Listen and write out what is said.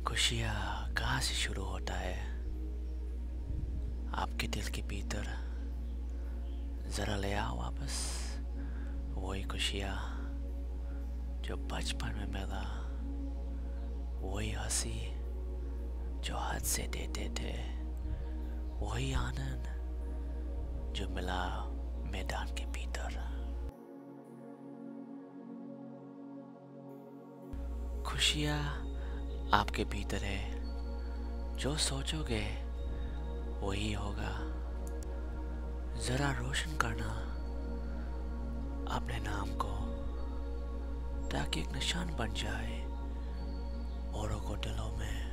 खुशियाँ कहाँ से शुरू होता है? आपके दिल के भीतर ज़रा ले आओ वापस वही खुशियाँ जो बचपन में मिला, वही हंसी जो हद से देते थे, वही आनंद जो मिला मैदान के भीतर। खुशियाँ आपके भीतर है, जो सोचोगे वही होगा। ज़रा रोशन करना अपने नाम को, ताकि एक निशान बन जाए औरों को दिलों में।